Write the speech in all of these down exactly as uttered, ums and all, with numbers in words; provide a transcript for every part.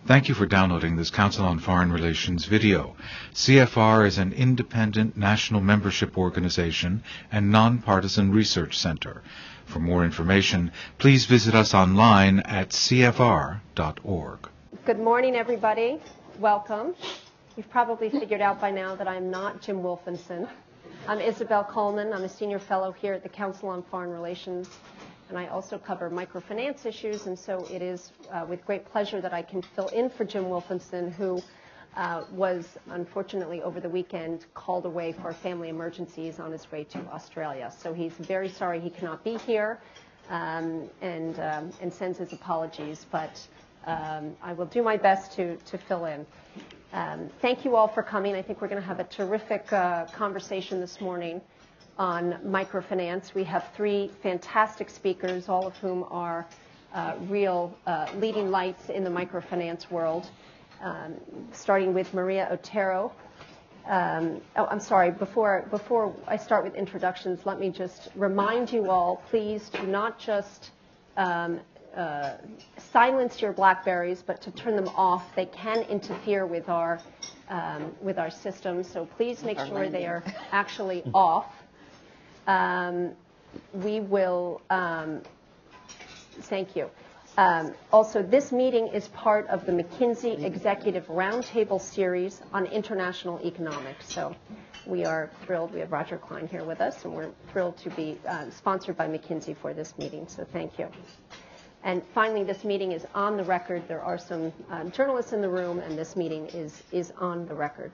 Thank you for downloading this Council on Foreign Relations video. C F R is an independent national membership organization and nonpartisan research center. For more information, please visit us online at c f r dot org. Good morning, everybody. Welcome. You've probably figured out by now that I'm not Jim Wolfenson. I'm Isobel Coleman. I'm a senior fellow here at the Council on Foreign Relations, and I also cover microfinance issues, and so it is uh, with great pleasure that I can fill in for Jim Wolfenson, who uh, was unfortunately over the weekend called away for family emergencies on his way to Australia. So he's very sorry he cannot be here, um, and, um, and sends his apologies, but um, I will do my best to, to fill in. Um, thank you all for coming. I think we're going to have a terrific uh, conversation this morning on microfinance. We have three fantastic speakers, all of whom are uh, real uh, leading lights in the microfinance world, um, starting with Maria Otero. Um, oh, I'm sorry, before, before I start with introductions, let me just remind you all, please do not just um, uh, silence your Blackberries, but to turn them off. They can interfere with our, um, with our system, so please make sure they are actually off. Um, we will, um, thank you. Um, also, this meeting is part of the McKinsey Executive Roundtable series on international economics. So we are thrilled. We have Roger Klein here with us, and we're thrilled to be uh, sponsored by McKinsey for this meeting. So thank you. And finally, this meeting is on the record. There are some uh, journalists in the room, and this meeting is, is on the record.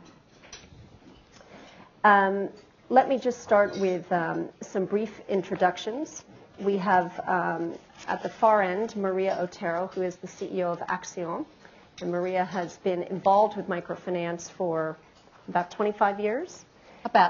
Um, Let me just start with um, some brief introductions. We have um, at the far end Maria Otero, who is the C E O of ACCION. And Maria has been involved with microfinance for about twenty-five years. About.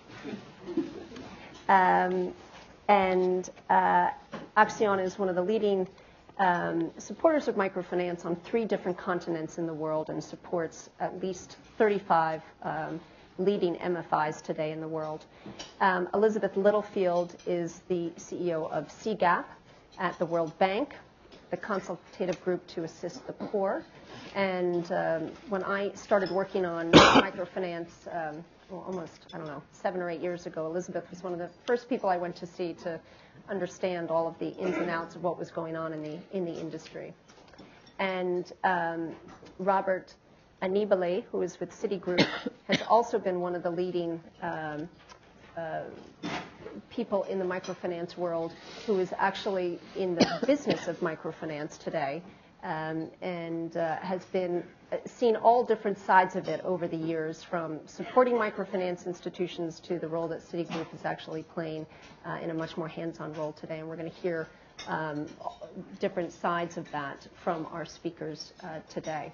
Um, and uh, ACCION is one of the leading um, supporters of microfinance on three different continents in the world and supports at least thirty-five um, leading M F Is today in the world. Um, Elizabeth Littlefield is the C E O of C G A P at the World Bank, the Consultative group to assist the poor. And um, when I started working on microfinance, um, well, almost, I don't know, seven or eight years ago, Elizabeth was one of the first people I went to see to understand all of the ins and outs of what was going on in the, in the industry. And um, Robert Annibale, who is with Citigroup, has also been one of the leading um, uh, people in the microfinance world, who is actually in the business of microfinance today, um, and uh, has been uh, seen all different sides of it over the years, from supporting microfinance institutions to the role that Citigroup is actually playing uh, in a much more hands-on role today. And we're going to hear um, different sides of that from our speakers uh, today.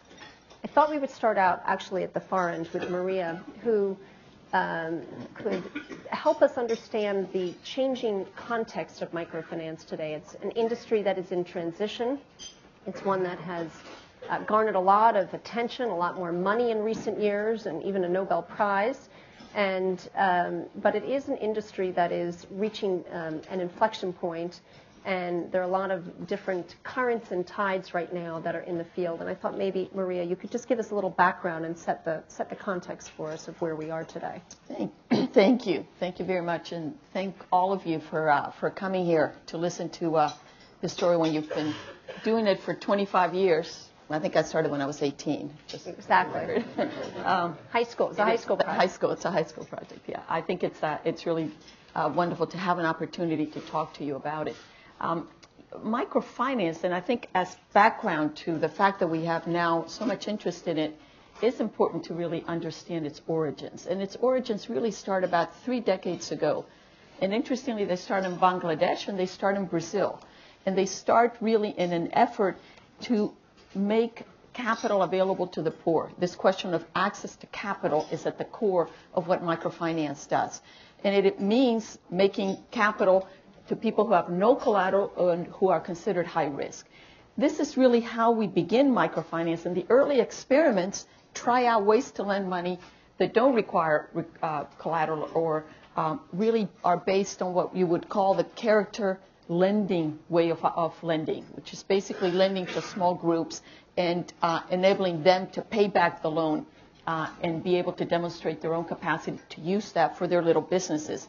I thought we would start out actually at the far end with Maria, who um, could help us understand the changing context of microfinance today. It's an industry that is in transition. It's one that has uh, garnered a lot of attention, a lot more money in recent years, and even a Nobel Prize. And um, but it is an industry that is reaching um, an inflection point. And there are a lot of different currents and tides right now that are in the field. And I thought maybe, Maria, you could just give us a little background and set the set the context for us of where we are today. Thank, thank you. Thank you very much. And thank all of you for uh, for coming here to listen to uh, the story when you've been doing it for twenty-five years. I think I started when I was eighteen. Just exactly. um, high school. It's a high school project. High school. It's a high school project, yeah. I think it's, uh, it's really uh, wonderful to have an opportunity to talk to you about it. Um, microfinance, and I think as background to the fact that we have now so much interest in it, it's important to really understand its origins. And its origins really start about three decades ago. And interestingly, they start in Bangladesh and they start in Brazil. And they start really in an effort to make capital available to the poor. This question of access to capital is at the core of what microfinance does. And it, it means making capital to people who have no collateral and who are considered high risk. This is really how we begin microfinance, and the early experiments try out ways to lend money that don't require uh, collateral or um, really are based on what you would call the character lending way of, of lending, which is basically lending to small groups and uh, enabling them to pay back the loan uh, and be able to demonstrate their own capacity to use that for their little businesses.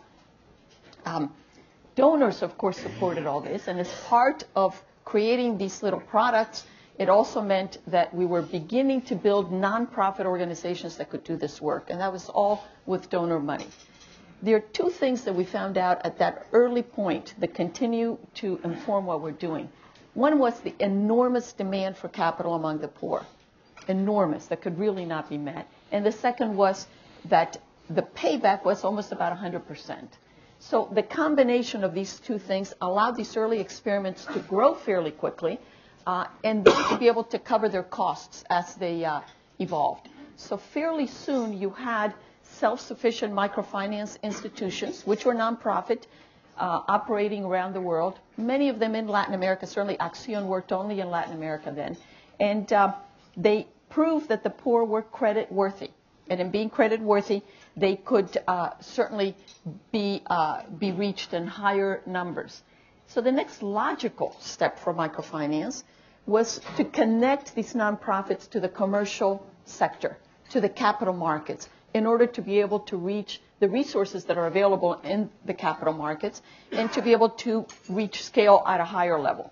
Um, donors, of course, supported all this, and as part of creating these little products, it also meant that we were beginning to build nonprofit organizations that could do this work, and that was all with donor money. There are two things that we found out at that early point that continue to inform what we're doing. One was the enormous demand for capital among the poor, enormous, that could really not be met. And the second was that the payback was almost about one hundred percent. So the combination of these two things allowed these early experiments to grow fairly quickly uh, and then to be able to cover their costs as they uh, evolved. So fairly soon you had self-sufficient microfinance institutions, which were nonprofit, uh, operating around the world, many of them in Latin America. Certainly ACCION worked only in Latin America then. And uh, they proved that the poor were credit worthy. And in being credit worthy, they could uh, certainly be, uh, be reached in higher numbers. So the next logical step for microfinance was to connect these nonprofits to the commercial sector, to the capital markets, in order to be able to reach the resources that are available in the capital markets and to be able to reach scale at a higher level.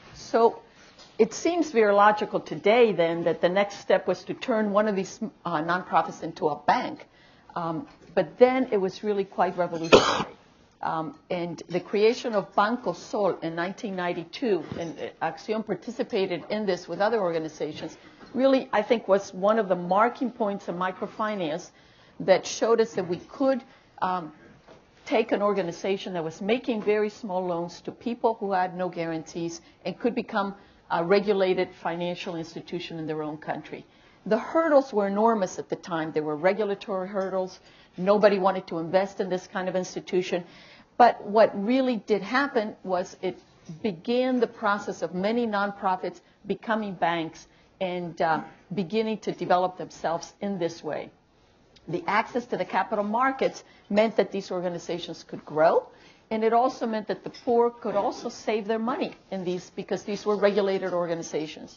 So it seems very logical today, then, that the next step was to turn one of these uh, nonprofits into a bank. Um, but then it was really quite revolutionary. Um, and the creation of Banco Sol in nineteen ninety-two, and ACCION participated in this with other organizations, really, I think, was one of the marking points of microfinance that showed us that we could um, take an organization that was making very small loans to people who had no guarantees and could become a regulated financial institution in their own country. The hurdles were enormous at the time. There were regulatory hurdles. Nobody wanted to invest in this kind of institution. But what really did happen was it began the process of many nonprofits becoming banks and uh, beginning to develop themselves in this way. The access to the capital markets meant that these organizations could grow, and it also meant that the poor could also save their money in these because these were regulated organizations.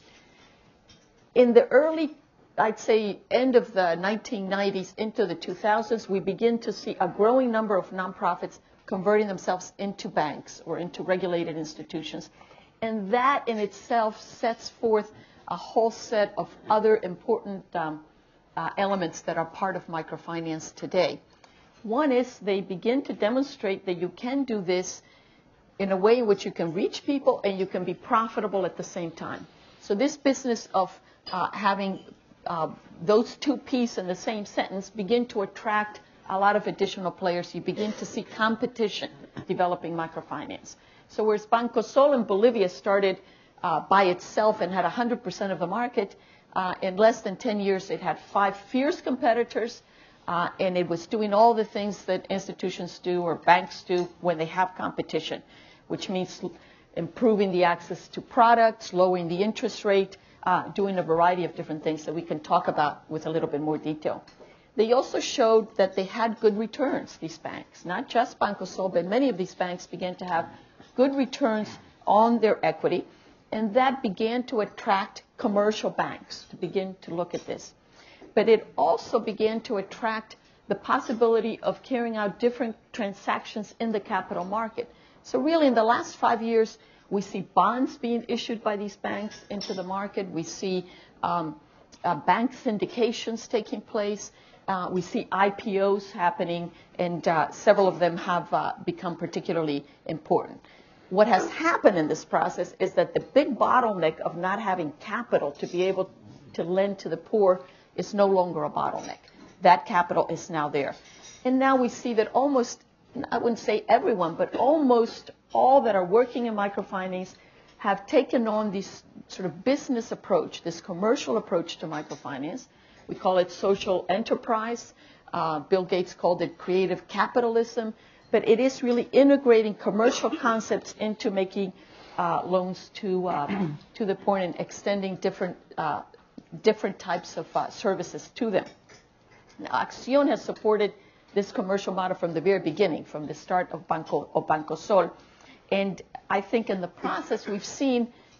In the early, I'd say, end of the nineteen nineties into the two thousands, we begin to see a growing number of nonprofits converting themselves into banks or into regulated institutions. And that in itself sets forth a whole set of other important um, uh, elements that are part of microfinance today. One is they begin to demonstrate that you can do this in a way in which you can reach people and you can be profitable at the same time. So this business of uh, having uh, those two pieces in the same sentence begin to attract a lot of additional players. You begin to see competition developing microfinance. So whereas Banco Sol in Bolivia started uh, by itself and had one hundred percent of the market, uh, in less than ten years it had five fierce competitors, uh, and it was doing all the things that institutions do or banks do when they have competition, which means improving the access to products, lowering the interest rate, uh, doing a variety of different things that we can talk about with a little bit more detail. They also showed that they had good returns, these banks. Not just Banco Sol, but many of these banks began to have good returns on their equity, and that began to attract commercial banks to begin to look at this. But it also began to attract the possibility of carrying out different transactions in the capital market. So really, in the last five years, we see bonds being issued by these banks into the market. We see um, uh, bank syndications taking place. Uh, we see I P Os happening, and uh, several of them have uh, become particularly important. What has happened in this process is that the big bottleneck of not having capital to be able to lend to the poor is no longer a bottleneck. That capital is now there. And now we see that almost, I wouldn't say everyone, but almost all that are working in microfinance have taken on this sort of business approach, this commercial approach to microfinance. We call it social enterprise. Uh, Bill Gates called it creative capitalism. But it is really integrating commercial concepts into making uh, loans to uh, to the poor and extending different uh, different types of uh, services to them. Now, ACCION has supported this commercial model from the very beginning, from the start of Banco of Banco Sol, and I think in the process we've seen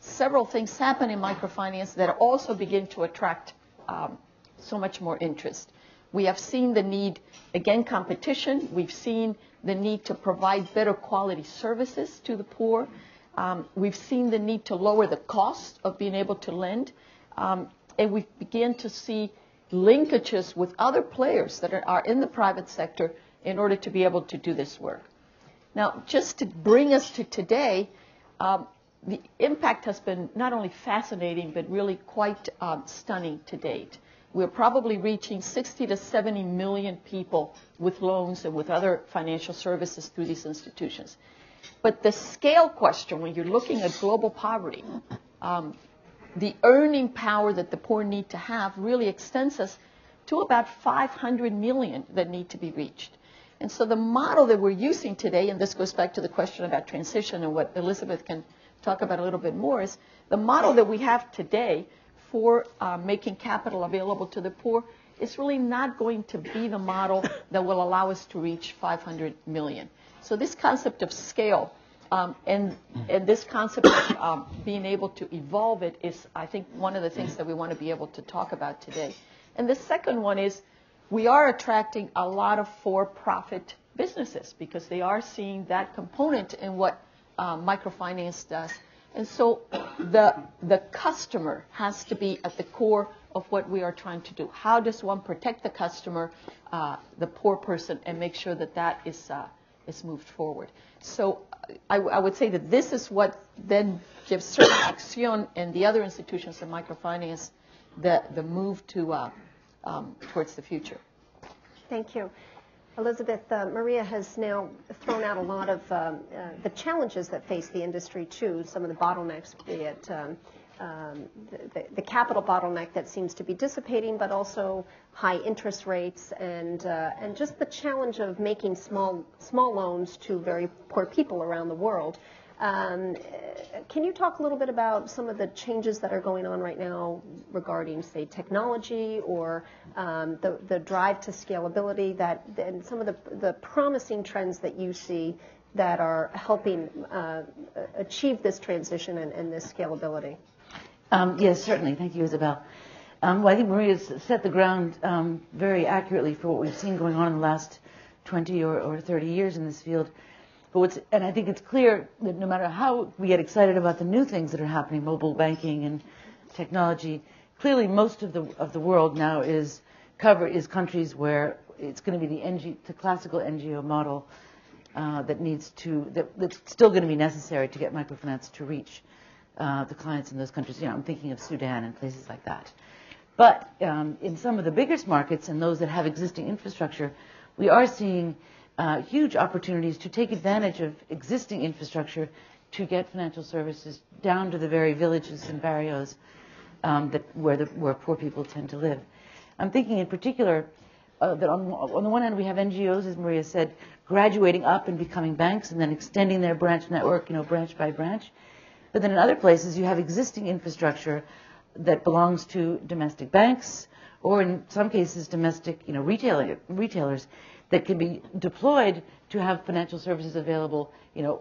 several things happen in microfinance that also begin to attract um, so much more interest. We have seen the need, again, competition. We've seen the need to provide better quality services to the poor. Um, we've seen the need to lower the cost of being able to lend. Um, and we begin to see linkages with other players that are, are in the private sector in order to be able to do this work. Now, just to bring us to today, um, the impact has been not only fascinating, but really quite um, stunning to date. We're probably reaching sixty to seventy million people with loans and with other financial services through these institutions. But the scale question, when you're looking at global poverty, um, the earning power that the poor need to have really extends us to about five hundred million that need to be reached. And so the model that we're using today, and this goes back to the question about transition and what Elizabeth can talk about a little bit more, is the model that we have today for uh, making capital available to the poor is really not going to be the model that will allow us to reach five hundred million. So this concept of scale um, and, and this concept of um, being able to evolve it is, I think, one of the things that we want to be able to talk about today. And the second one is we are attracting a lot of for-profit businesses because they are seeing that component in what uh, microfinance does. And so the, the customer has to be at the core of what we are trying to do. How does one protect the customer, uh, the poor person, and make sure that that is, uh, is moved forward? So I, I would say that this is what then gives certainly ACCION and the other institutions in microfinance the, the move to, uh, um, towards the future. Thank you. Elizabeth, uh, Maria has now thrown out a lot of um, uh, the challenges that face the industry, too, some of the bottlenecks, be it um, um, the, the capital bottleneck that seems to be dissipating, but also high interest rates and, uh, and just the challenge of making small, small loans to very poor people around the world. Um, can you talk a little bit about some of the changes that are going on right now regarding, say, technology or um, the, the drive to scalability that, and some of the, the promising trends that you see that are helping uh, achieve this transition and, and this scalability? Um, yes, certainly. Thank you, Isobel. Um, well, I think Maria's set the ground um, very accurately for what we've seen going on in the last twenty or, or thirty years in this field. But what's, and I think it's clear that no matter how we get excited about the new things that are happening, mobile banking and technology, clearly most of the of the world now is cover is countries where it's going to be the N G, the classical N G O model uh, that needs to that, that's still going to be necessary to get microfinance to reach uh, the clients in those countries. You know, I'm thinking of Sudan and places like that. But um, in some of the biggest markets and those that have existing infrastructure, we are seeing Uh, huge opportunities to take advantage of existing infrastructure to get financial services down to the very villages and barrios um, that where the where poor people tend to live. I'm thinking in particular uh, that on, on the one hand we have N G Os, as Maria said, graduating up and becoming banks and then extending their branch network, you know, branch by branch. But then in other places you have existing infrastructure that belongs to domestic banks or in some cases domestic, you know, retailer, retailers that can be deployed to have financial services available, you know,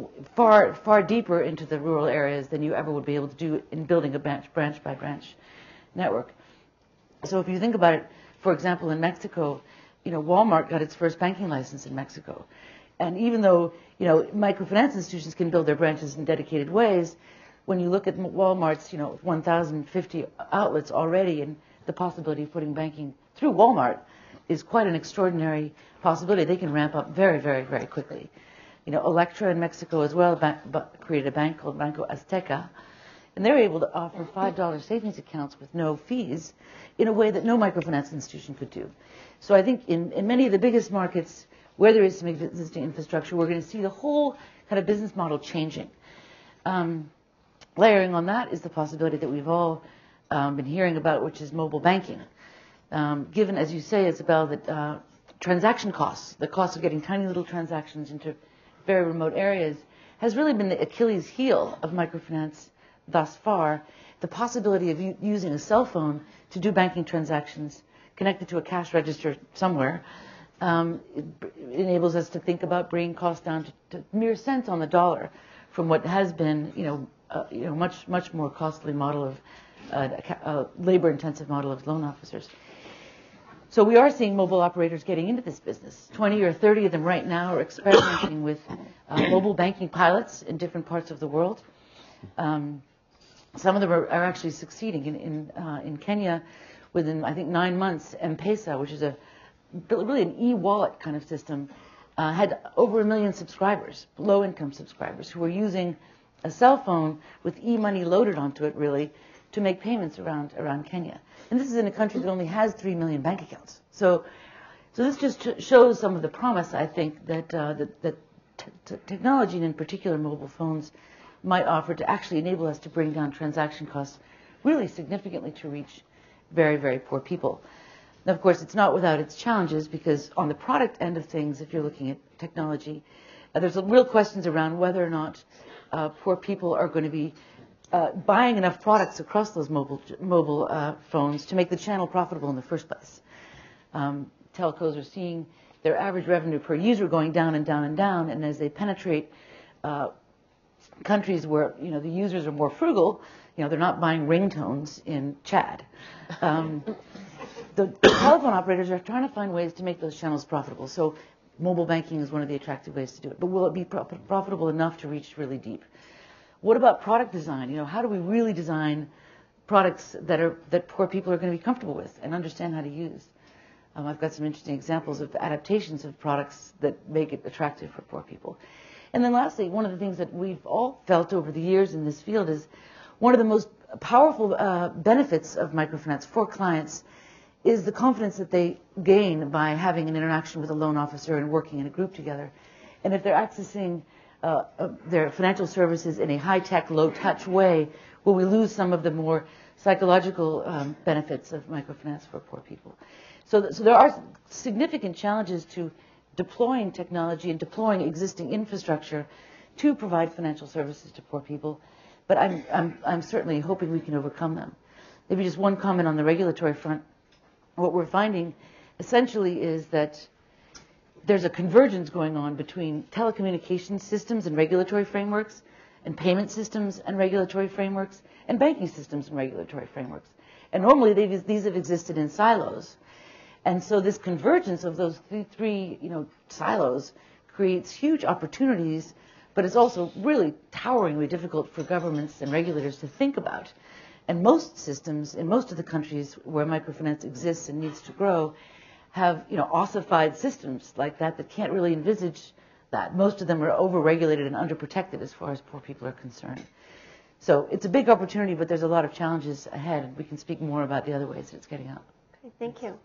far far deeper into the rural areas than you ever would be able to do in building a branch, branch by branch network. So if you think about it, for example, in Mexico, you know, Walmart got its first banking license in Mexico. And even though, you know, microfinance institutions can build their branches in dedicated ways, when you look at Walmart's, you know, one thousand fifty outlets already and the possibility of putting banking through Walmart is quite an extraordinary possibility. They can ramp up very, very, very quickly. You know, Electra in Mexico as well ba- ba- created a bank called Banco Azteca, and they're able to offer five dollar savings accounts with no fees in a way that no microfinance institution could do. So I think in, in many of the biggest markets where there is some existing infrastructure, we're going to see the whole kind of business model changing. Um, layering on that is the possibility that we've all um, been hearing about, which is mobile banking. Um, given, as you say, Isobel, that uh, transaction costs, the cost of getting tiny little transactions into very remote areas, has really been the Achilles heel of microfinance thus far. The possibility of u- using a cell phone to do banking transactions connected to a cash register somewhere um, it enables us to think about bringing costs down to, to mere cents on the dollar from what has been, you know, uh, you know, much, much more costly model of, uh, a labor-intensive model of loan officers. So we are seeing mobile operators getting into this business. twenty or thirty of them right now are experimenting with uh, mobile banking pilots in different parts of the world. Um, some of them are, are actually succeeding. In in, uh, in Kenya, within I think nine months, M-Pesa, which is a really an e-wallet kind of system, uh, had over a million subscribers, low-income subscribers, who were using a cell phone with e-money loaded onto it, really, to make payments around around Kenya. And this is in a country that only has three million bank accounts. So, so this just ch- shows some of the promise, I think, that uh, that, that t- t- technology, and in particular mobile phones, might offer to actually enable us to bring down transaction costs really significantly to reach very, very poor people. Now, of course, it's not without its challenges, because on the product end of things, if you're looking at technology, uh, there's real questions around whether or not uh, poor people are going to be Uh, buying enough products across those mobile mobile uh, phones to make the channel profitable in the first place. Um, telcos are seeing their average revenue per user going down and down and down, and as they penetrate uh, countries where you know the users are more frugal, you know they're not buying ringtones in Chad. Um, the, the telephone operators are trying to find ways to make those channels profitable. So mobile banking is one of the attractive ways to do it. But will it be pro- profitable enough to reach really deep? What about product design? You know, how do we really design products that are that poor people are going to be comfortable with and understand how to use? Um, I've got some interesting examples of adaptations of products that make it attractive for poor people. And then lastly, one of the things that we've all felt over the years in this field is one of the most powerful uh, benefits of microfinance for clients is the confidence that they gain by having an interaction with a loan officer and working in a group together. And if they're accessing Uh, uh, their financial services in a high-tech, low-touch way, will we lose some of the more psychological um, benefits of microfinance for poor people? So, th- so there are significant challenges to deploying technology and deploying existing infrastructure to provide financial services to poor people, but I'm, I'm, I'm certainly hoping we can overcome them. Maybe just one comment on the regulatory front. What we're finding essentially is that there's a convergence going on between telecommunications systems and regulatory frameworks, and payment systems and regulatory frameworks, and banking systems and regulatory frameworks. And normally they've, these have existed in silos. And so this convergence of those three, three you know, silos creates huge opportunities, but it's also really toweringly difficult for governments and regulators to think about. And most systems in most of the countries where microfinance exists and needs to grow have, you know, ossified systems like that that can't really envisage that. Most of them are over-regulated and underprotected as far as poor people are concerned. So it's a big opportunity, but there's a lot of challenges ahead, and we can speak more about the other ways that it's getting out. Okay, thank you.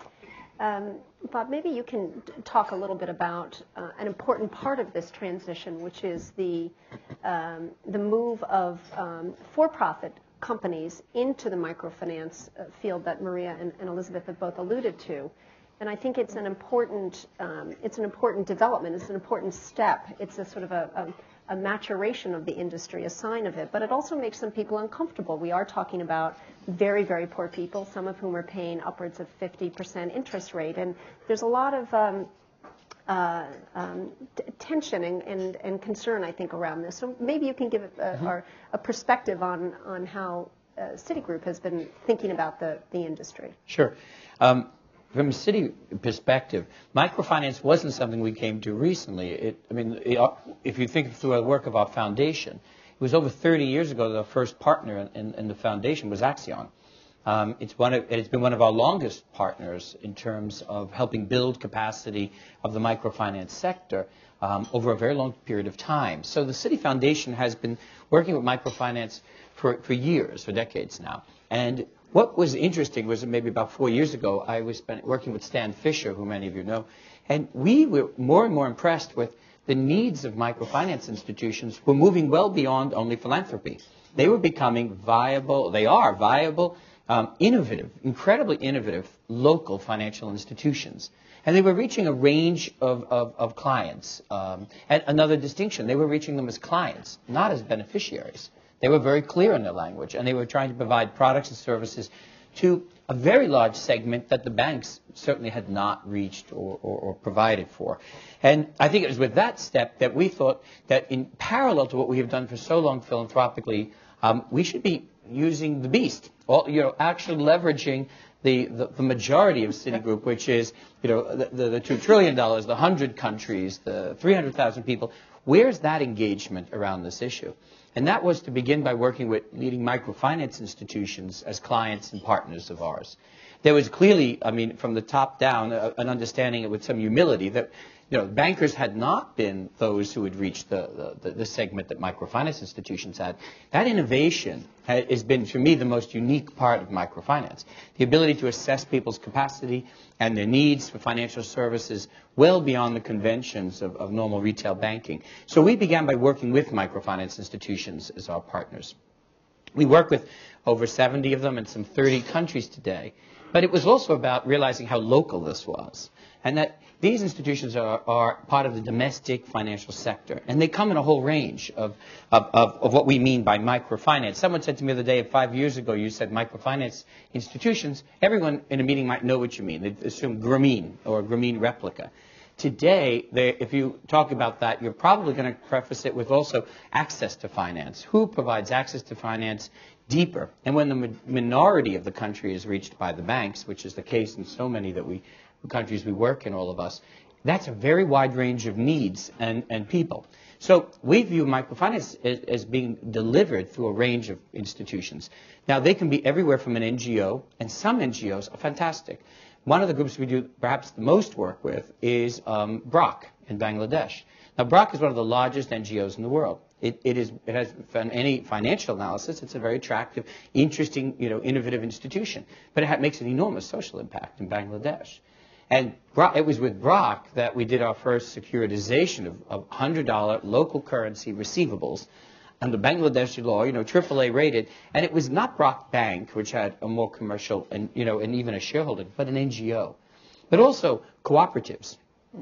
Um, Bob, maybe you can talk a little bit about uh, an important part of this transition, which is the, um, the move of um, for-profit companies into the microfinance uh, field that Maria and, and Elizabeth have both alluded to. And I think it's an important, um, it's an important development. It's an important step. It's a sort of a, a, a maturation of the industry, a sign of it. But it also makes some people uncomfortable. We are talking about very, very poor people, some of whom are paying upwards of fifty percent interest rate. And there's a lot of um, uh, um, t- tension and, and, and concern, I think, around this. So maybe you can give a, a, our, a perspective on, on how uh, Citigroup has been thinking about the, the industry. Sure. Um, From a city perspective, microfinance wasn't something we came to recently. It, I mean, it, if you think through the work of our foundation, it was over thirty years ago that our first partner in, in the foundation was ACCION. Um, it's, one of, it's been one of our longest partners in terms of helping build capacity of the microfinance sector um, over a very long period of time. So the City Foundation has been working with microfinance for, for years, for decades now. And what was interesting was that maybe about four years ago, I was spent working with Stan Fisher, who many of you know, and we were more and more impressed with the needs of microfinance institutions were moving well beyond only philanthropy. They were becoming viable, they are viable, um, innovative, incredibly innovative local financial institutions. And they were reaching a range of, of, of clients. Um, and another distinction, they were reaching them as clients, not as beneficiaries. They were very clear in their language, and they were trying to provide products and services to a very large segment that the banks certainly had not reached or, or, or provided for. And I think it was with that step that we thought that in parallel to what we have done for so long philanthropically, um, we should be using the beast, all, you know, actually leveraging the, the, the majority of Citigroup, which is, you know, the, the, the two trillion dollars, the one hundred countries, the three hundred thousand people. Where's that engagement around this issue? And that was to begin by working with leading microfinance institutions as clients and partners of ours. There was clearly, I mean, from the top down, a, an understanding with some humility that, you know, bankers had not been those who had reached the, the, the segment that microfinance institutions had. That innovation has been, for me, the most unique part of microfinance. The ability to assess people's capacity and their needs for financial services well beyond the conventions of, of normal retail banking. So we began by working with microfinance institutions as our partners. We work with over seventy of them in some thirty countries today. But it was also about realizing how local this was, and that these institutions are, are part of the domestic financial sector, and they come in a whole range of, of, of, of what we mean by microfinance. Someone said to me the other day, five years ago, you said microfinance institutions, everyone in a meeting might know what you mean. They assume Grameen or Grameen replica. Today, they, if you talk about that, you're probably going to preface it with also access to finance. Who provides access to finance deeper? And when the ma minority of the country is reached by the banks, which is the case in so many that we countries we work in, all of us, that's a very wide range of needs and, and people. So we view microfinance as, as being delivered through a range of institutions. Now, they can be everywhere from an N G O, and some N G Os are fantastic. One of the groups we do perhaps the most work with is um, B R O C in Bangladesh. Now, B R O C is one of the largest N G Os in the world. It, it, is, it has, from any financial analysis, it's a very attractive, interesting, you know, innovative institution. But it ha makes an enormous social impact in Bangladesh. And it was with B R O C that we did our first securitization of, of one hundred dollar local currency receivables under Bangladeshi law, you know, triple A rated. And it was not B R O C Bank, which had a more commercial and, you know, and even a shareholder, but an N G O. But also cooperatives,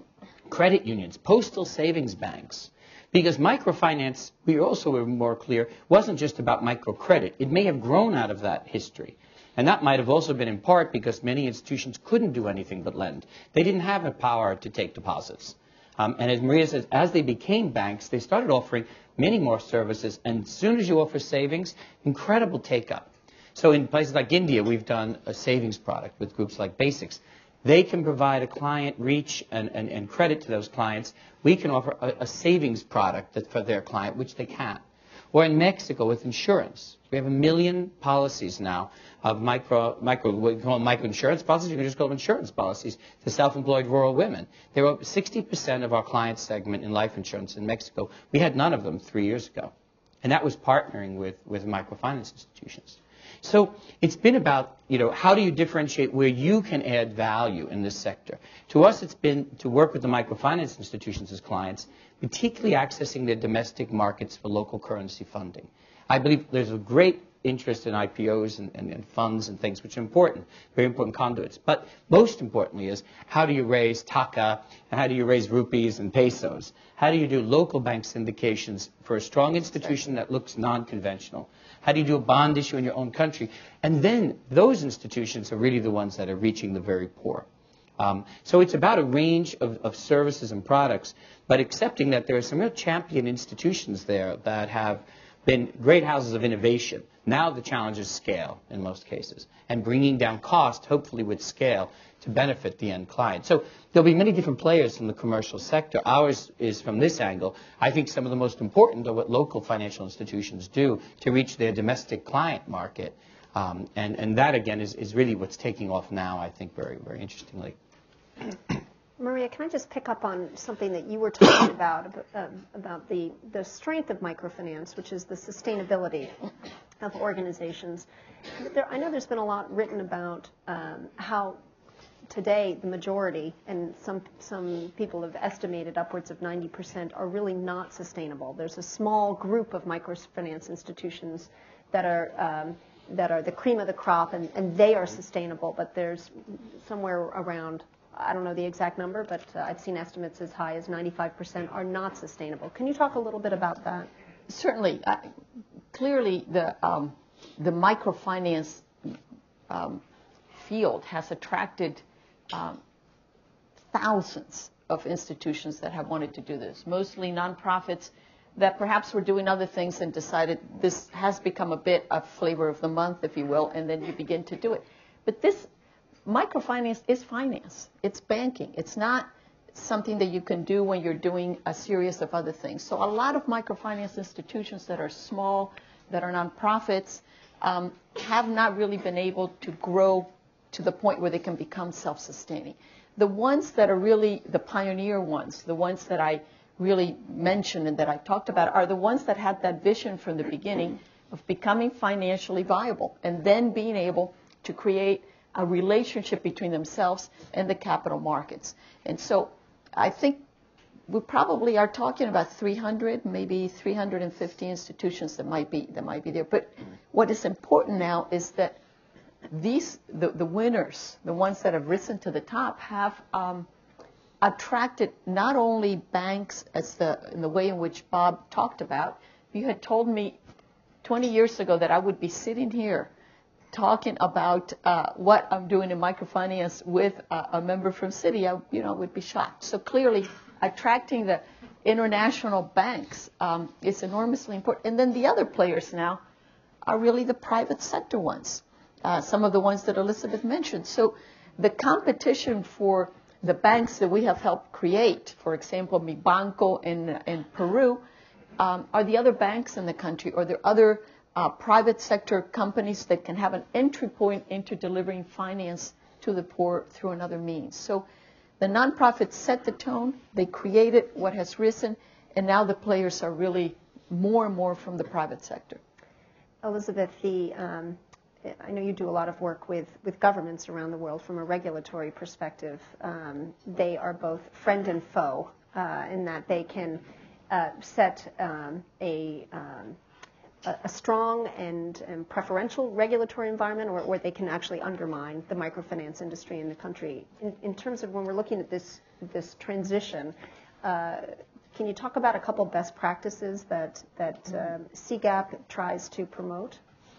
credit unions, postal savings banks. Because microfinance, we also were more clear, wasn't just about microcredit. It may have grown out of that history. And that might have also been in part because many institutions couldn't do anything but lend. They didn't have the power to take deposits. Um, and as Maria says, as they became banks, they started offering many more services. And as soon as you offer savings, incredible take-up. So in places like India, we've done a savings product with groups like Basics. They can provide a client reach and, and, and credit to those clients. We can offer a, a savings product that, for their client, which they can't. Or in Mexico with insurance. We have a million policies now of micro, micro, what we call them micro insurance policies. You can just call them insurance policies to self-employed rural women. There were sixty percent of our client segment in life insurance in Mexico. We had none of them three years ago. And that was partnering with, with microfinance institutions. So it's been about, you know, how do you differentiate where you can add value in this sector? To us, it's been to work with the microfinance institutions as clients, particularly accessing their domestic markets for local currency funding. I believe there's a great interest in I P Os and, and, and funds and things, which are important, very important conduits. But most importantly is how do you raise taka, and how do you raise rupees and pesos? How do you do local bank syndications for a strong institution that looks non-conventional? How do you do a bond issue in your own country? And then those institutions are really the ones that are reaching the very poor. Um, so it's about a range of, of services and products, but accepting that there are some real champion institutions there that have been great houses of innovation. Now the challenge is scale in most cases, and bringing down cost, hopefully with scale, to benefit the end client. So there'll be many different players in the commercial sector. Ours is from this angle. I think some of the most important are what local financial institutions do to reach their domestic client market. Um, and, and that, again, is, is really what's taking off now, I think, very, very interestingly. Maria, can I just pick up on something that you were talking about, uh, about the, the strength of microfinance, which is the sustainability of organizations. There, I know there's been a lot written about um, how today the majority, and some, some people have estimated upwards of ninety percent, are really not sustainable. There's a small group of microfinance institutions that are, um, that are the cream of the crop, and, and they are sustainable, but there's somewhere around, I don't know the exact number, but uh, I've seen estimates as high as ninety-five percent are not sustainable. Can you talk a little bit about that? Certainly. Uh, clearly, the, um, the microfinance um, field has attracted um, thousands of institutions that have wanted to do this, mostly nonprofits that perhaps were doing other things and decided this has become a bit of flavor of the month, if you will, and then you begin to do it. But this microfinance is finance. It's banking. It's not something that you can do when you're doing a series of other things. So a lot of microfinance institutions that are small, that are nonprofits, um, have not really been able to grow to the point where they can become self-sustaining. The ones that are really the pioneer ones, the ones that I really mentioned and that I talked about, are the ones that had that vision from the beginning of becoming financially viable and then being able to create a relationship between themselves and the capital markets. And so I think we probably are talking about three hundred, maybe three hundred fifty institutions that might be that might be there. But what is important now is that these the, the winners, the ones that have risen to the top, have um, attracted not only banks as the in the way in which Bob talked about. You had told me twenty years ago that I would be sitting here talking about uh, what I'm doing in microfinance with uh, a member from Citi, I, you know, would be shocked. So clearly, attracting the international banks um, is enormously important. And then the other players now are really the private sector ones, uh, some of the ones that Elizabeth mentioned. So the competition for the banks that we have helped create, for example, Mi Banco in, in Peru, um, are the other banks in the country, or there are other Uh, private sector companies that can have an entry point into delivering finance to the poor through another means. So the nonprofits set the tone, they created what has risen, and now the players are really more and more from the private sector. Elizabeth, the, um, I know you do a lot of work with, with governments around the world from a regulatory perspective. Um, they are both friend and foe uh, in that they can uh, set um, a um, a strong and, and preferential regulatory environment, or, or they can actually undermine the microfinance industry in the country. In, in terms of when we're looking at this this transition, uh, can you talk about a couple of best practices that that um, C GAP tries to promote?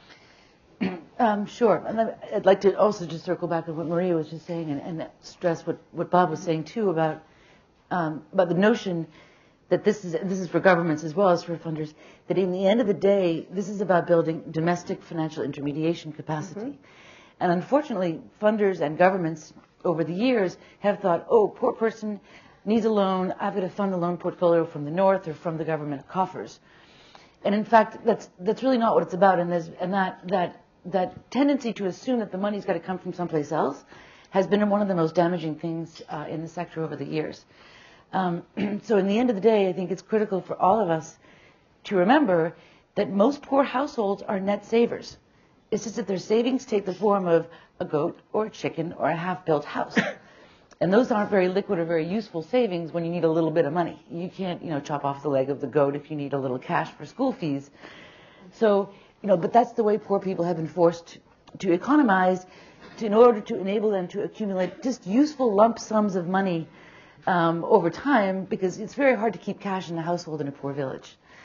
Um, sure. And I'd like to also just circle back on what Maria was just saying, and, and stress what, what Bob was saying too about um, about the notion that this is this is for governments as well as for funders, that in the end of the day, this is about building domestic financial intermediation capacity. Mm-hmm. And unfortunately, funders and governments over the years have thought, oh, poor person needs a loan, I've got to fund the loan portfolio from the north or from the government coffers. And in fact, that's that's really not what it's about. And there's and that that that tendency to assume that the money's got to come from someplace else has been one of the most damaging things uh, in the sector over the years. Um, so in the end of the day, I think it's critical for all of us to remember that most poor households are net savers. It's just that their savings take the form of a goat or a chicken or a half-built house. And those aren't very liquid or very useful savings when you need a little bit of money. You can't, you know, chop off the leg of the goat if you need a little cash for school fees. So, you know, but that's the way poor people have been forced to economize to, in order to enable them to accumulate just useful lump sums of money Um, over time, because it's very hard to keep cash in a household in a poor village.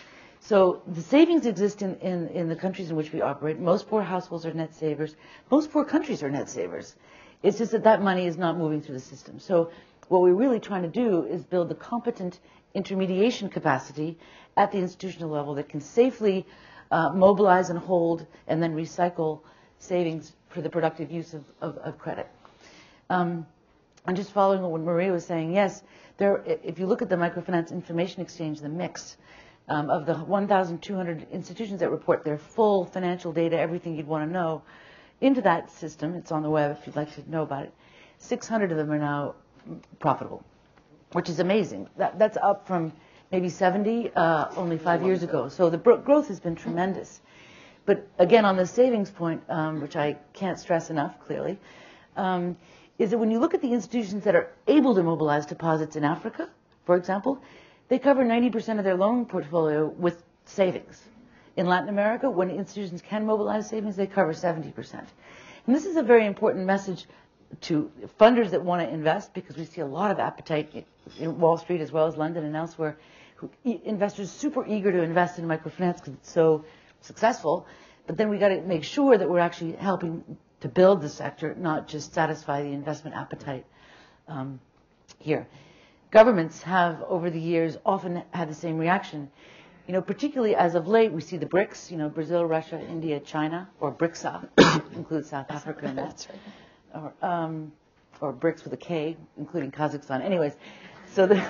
So the savings exist in, in, in the countries in which we operate. Most poor households are net savers. Most poor countries are net savers. It's just that that money is not moving through the system. So what we're really trying to do is build the competent intermediation capacity at the institutional level that can safely uh, mobilize and hold and then recycle savings for the productive use of, of, of credit. Um, And just following on what Maria was saying, yes, there. If you look at the Microfinance Information Exchange, the mix um, of the one thousand two hundred institutions that report their full financial data, everything you'd want to know, into that system, it's on the web if you'd like to know about it, six hundred of them are now profitable, which is amazing. That, that's up from maybe seventy uh, only five years ago. So the bro- growth has been tremendous. But again, on the savings point, um, which I can't stress enough, clearly, um, is that when you look at the institutions that are able to mobilize deposits in Africa, for example, they cover ninety percent of their loan portfolio with savings. In Latin America, when institutions can mobilize savings, they cover seventy percent. And this is a very important message to funders that want to invest, because we see a lot of appetite in Wall Street as well as London and elsewhere. Who, investors super eager to invest in microfinance because it's so successful. But then we got to make sure that we're actually helping to build the sector, not just satisfy the investment appetite um, here. Governments have, over the years, often had the same reaction. You know, particularly as of late, we see the BRICS, you know, Brazil, Russia, India, China, or BRICSA, includes South Africa in that. That's right. Or, um, or BRICS with a K, including Kazakhstan. Anyways, so the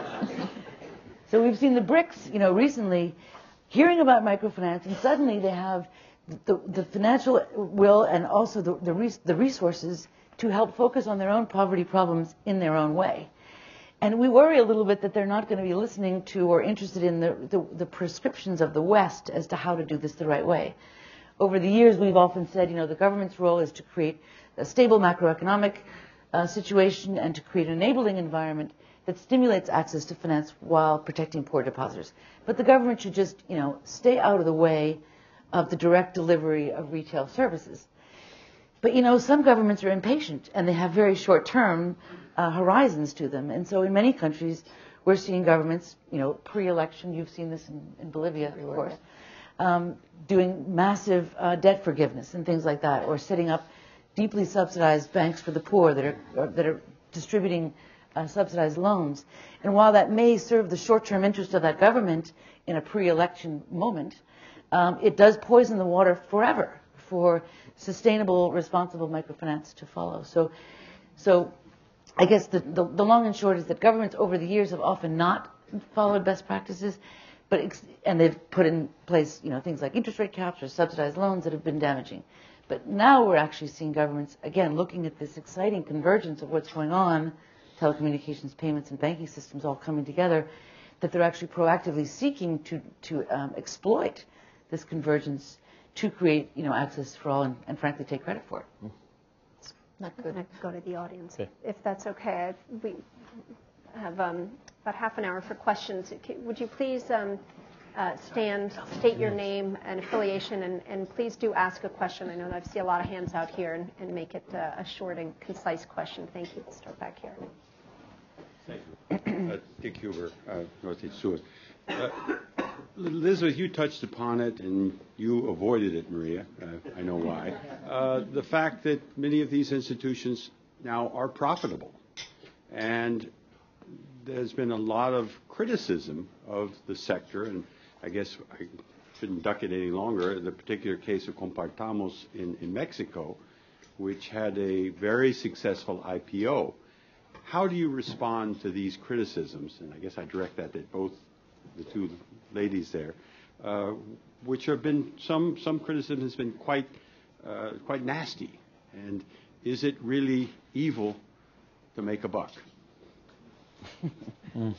so we've seen the BRICS, you know, recently hearing about microfinance, and suddenly they have the, the financial will and also the, the, res, the resources to help focus on their own poverty problems in their own way. And we worry a little bit that they're not going to be listening to or interested in the, the, the prescriptions of the West as to how to do this the right way. Over the years, we've often said, you know, the government's role is to create a stable macroeconomic uh, situation and to create an enabling environment that stimulates access to finance while protecting poor depositors. But the government should just, you know, stay out of the way of the direct delivery of retail services. But, you know, some governments are impatient and they have very short-term uh, horizons to them. And so in many countries, we're seeing governments, you know, pre-election, you've seen this in, in Bolivia, of course, um, doing massive uh, debt forgiveness and things like that, or setting up deeply subsidized banks for the poor that are, that are distributing uh, subsidized loans. And while that may serve the short-term interest of that government in a pre-election moment, um, it does poison the water forever for sustainable, responsible microfinance to follow. So, so I guess the, the, the long and short is that governments over the years have often not followed best practices, but ex- and they've put in place, you know, things like interest rate caps or subsidized loans that have been damaging. But now we're actually seeing governments, again, looking at this exciting convergence of what's going on, telecommunications, payments, and banking systems all coming together, that they're actually proactively seeking to, to um, exploit this convergence to create, you know, access for all and, and frankly, take credit for it. Not good. I'm going to go to the audience, Okay. if that's okay. We have um, about half an hour for questions. Would you please um, uh, stand, state your name and affiliation, and, and please do ask a question. I know that I see a lot of hands out here, and, and make it uh, a short and concise question. Thank you. Let's start back here. Thank you. Uh, Dick Huber, uh, Northeast Suez. Uh, Elizabeth, you touched upon it, and you avoided it, Maria. Uh, I know why. Uh, the fact that many of these institutions now are profitable. And there's been a lot of criticism of the sector, and I guess I shouldn't duck it any longer. The particular case of Compartamos in, in Mexico, which had a very successful I P O. How do you respond to these criticisms? And I guess I direct that at both the two ladies there, uh, which have been, some some criticism has been quite uh, quite nasty. And is it really evil to make a buck? mm.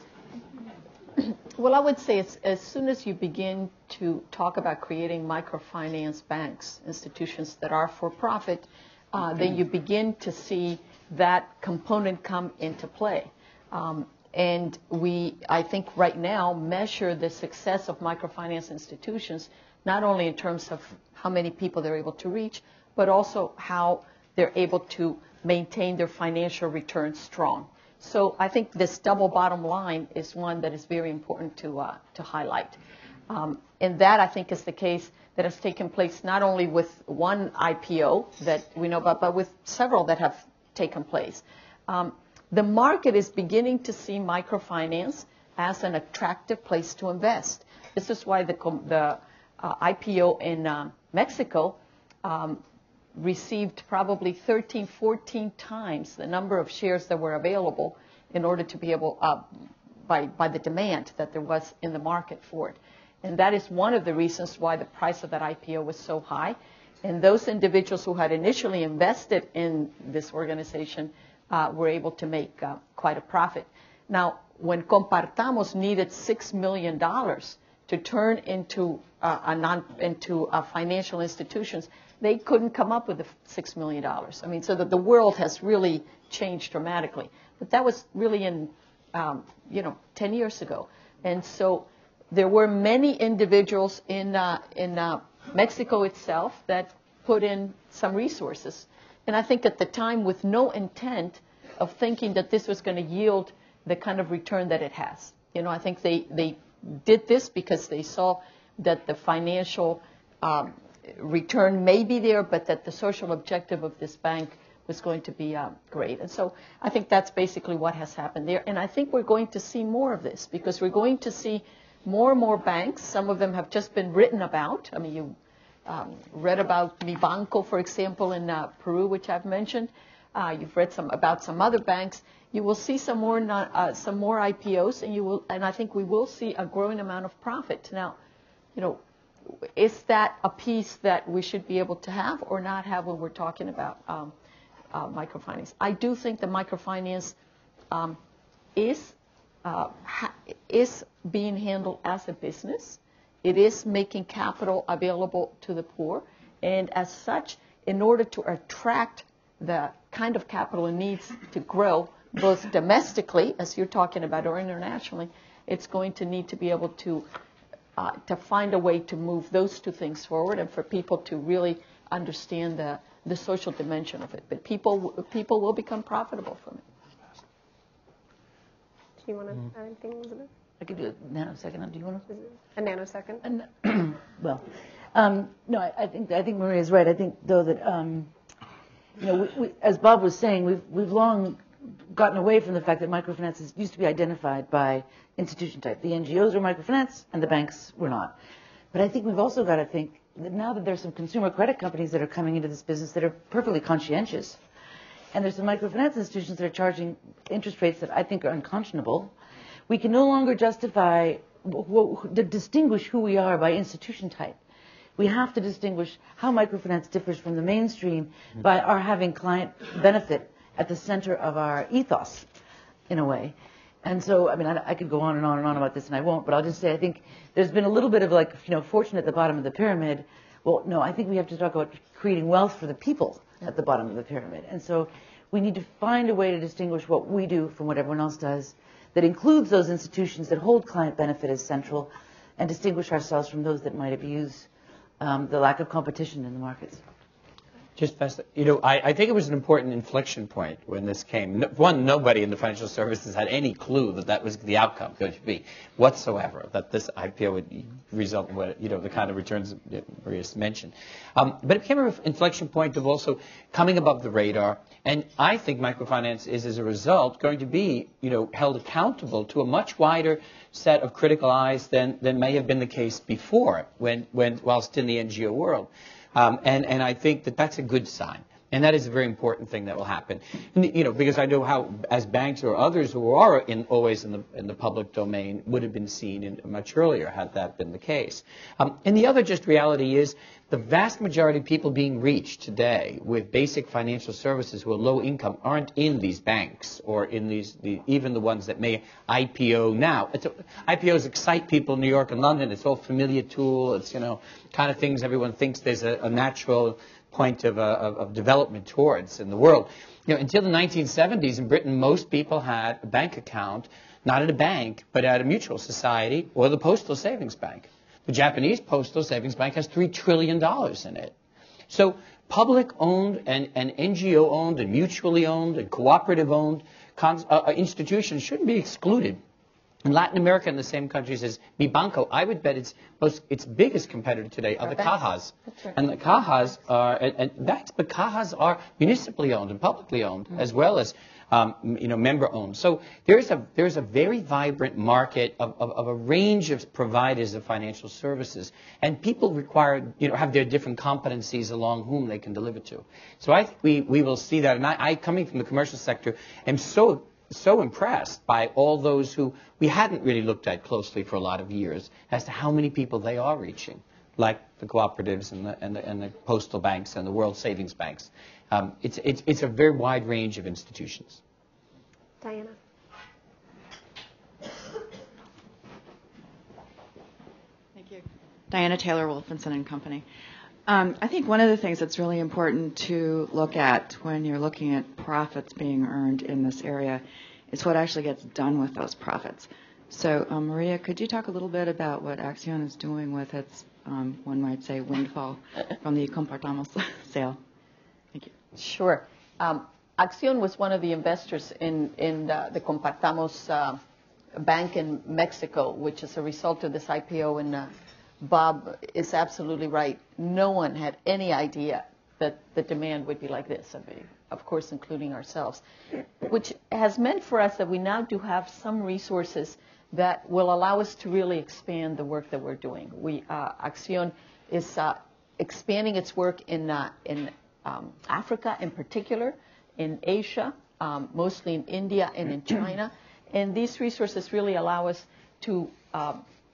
Well, I would say it's, as soon as you begin to talk about creating microfinance banks, institutions that are for profit, uh, then you begin to see that component come into play. Um, and we, I think right now, measure the success of microfinance institutions not only in terms of how many people they're able to reach, but also how they're able to maintain their financial returns strong. So I think this double bottom line is one that is very important to uh, to highlight. Um, and that, I think, is the case that has taken place not only with one I P O that we know about, but with several that have taken place. Um, the market is beginning to see microfinance as an attractive place to invest. This is why the, the uh, I P O in uh, Mexico um, received probably thirteen, fourteen times the number of shares that were available in order to be able, uh, by, by the demand that there was in the market for it. And that is one of the reasons why the price of that I P O was so high. And those individuals who had initially invested in this organization uh, were able to make uh, quite a profit. Now, when Compartamos needed six million dollars to turn into uh, a non, into uh, financial institutions, they couldn't come up with the six million dollars. I mean, so that the world has really changed dramatically. But that was really in, um, you know, ten years ago. And so there were many individuals in uh, in uh, Mexico itself that put in some resources. And I think at the time, with no intent of thinking that this was going to yield the kind of return that it has. You know, I think they, they did this because they saw that the financial um, return may be there, but that the social objective of this bank was going to be uh, great. And so I think that's basically what has happened there. And I think we're going to see more of this because we're going to see more and more banks. Some of them have just been written about. I mean, you um, read about Mi Banco, for example, in uh, Peru, which I've mentioned. Uh, you've read some about some other banks. You will see some more not, uh, some more I P Os, and you will, and I think we will see a growing amount of profit. Now, you know, is that a piece that we should be able to have or not have when we're talking about um, uh, microfinance? I do think that microfinance um, is uh, ha- is being handled as a business. It is making capital available to the poor, and as such, in order to attract the kind of capital it needs to grow, both domestically, as you're talking about, or internationally, it's going to need to be able to uh, to find a way to move those two things forward, and for people to really understand the the social dimension of it. But people people will become profitable from it. Do you want to mm-hmm. add anything, Elizabeth? I could do a nanosecond. Do you want to? A nanosecond? A, well, um, no, I, I think I think Maria's right. I think though that um, you know, we, we, as Bob was saying, we've we've long gotten away from the fact that microfinance is, used to be identified by institution type. The N G Os were microfinance, and the banks were not. But I think we've also got to think that now that there's some consumer credit companies that are coming into this business that are perfectly conscientious, and there's some microfinance institutions that are charging interest rates that I think are unconscionable, we can no longer justify, to distinguish who we are by institution type. We have to distinguish how microfinance differs from the mainstream by our having client benefit at the center of our ethos, in a way. And so, I mean, I, I could go on and on and on about this, and I won't, but I'll just say I think there's been a little bit of, like, you know, fortune at the bottom of the pyramid. Well, no, I think we have to talk about creating wealth for the people at the bottom of the pyramid. And so we need to find a way to distinguish what we do from what everyone else does that includes those institutions that hold client benefit as central, and distinguish ourselves from those that might abuse um, the lack of competition in the markets. Just fast, you know, I, I think it was an important inflection point when this came. No, one, nobody in the financial services had any clue that that was the outcome going to be whatsoever, that this I P O would result in what, you know, the kind of returns that Maria's mentioned. Um, but it became an inflection point of also coming above the radar. And I think microfinance is, as a result, going to be, you know, held accountable to a much wider set of critical eyes than, than may have been the case before, when, when whilst in the N G O world. Um, and, and I think that that's a good sign. And that is a very important thing that will happen. And, you know, because I know how, as banks or others who are in, always in the, in the public domain would have been seen in, much earlier had that been the case. Um, and the other just reality is the vast majority of people being reached today with basic financial services who are low income aren't in these banks or in these, the, even the ones that may I P O now. It's a, I P Os excite people in New York and London. It's all familiar tool. It's, you know, kind of things everyone thinks there's a, a natural point of, uh, of, of development towards in the world. You know, until the nineteen seventies in Britain, most people had a bank account, not at a bank, but at a mutual society or the postal savings bank. The Japanese postal savings bank has three trillion dollars in it. So public-owned and, and N G O-owned and mutually owned and cooperative-owned cons- uh, institutions shouldn't be excluded. In Latin America and the same countries as Mi Banco, I would bet its most its biggest competitor today are the cajas. Right. And the cajas are, and, and banks, but cajas are municipally owned and publicly owned, mm-hmm. as well as um, you know, member owned. So there's a there's a very vibrant market of, of, of a range of providers of financial services, and people require, you know, have their different competencies along whom they can deliver to. So I think we we will see that. And I, I coming from the commercial sector, am so. so impressed by all those who we hadn't really looked at closely for a lot of years as to how many people they are reaching, like the cooperatives and the, and the, and the postal banks and the world savings banks. Um, it's, it's, it's a very wide range of institutions. Diana. Thank you. Diana Taylor, Wolfenson and Company. Um, I think one of the things that's really important to look at when you're looking at profits being earned in this area is what actually gets done with those profits. So, um, Maria, could you talk a little bit about what ACCION is doing with its, um, one might say, windfall from the Compartamos sale? Thank you. Sure. Um, ACCION was one of the investors in, in uh, the Compartamos uh, bank in Mexico, which is a result of this I P O in uh, Bob is absolutely right. No one had any idea that the demand would be like this, I mean, of course, including ourselves, which has meant for us that we now do have some resources that will allow us to really expand the work that we're doing. We, uh, ACCION is uh, expanding its work in, uh, in um, Africa in particular, in Asia, um, mostly in India and in China. And these resources really allow us to uh,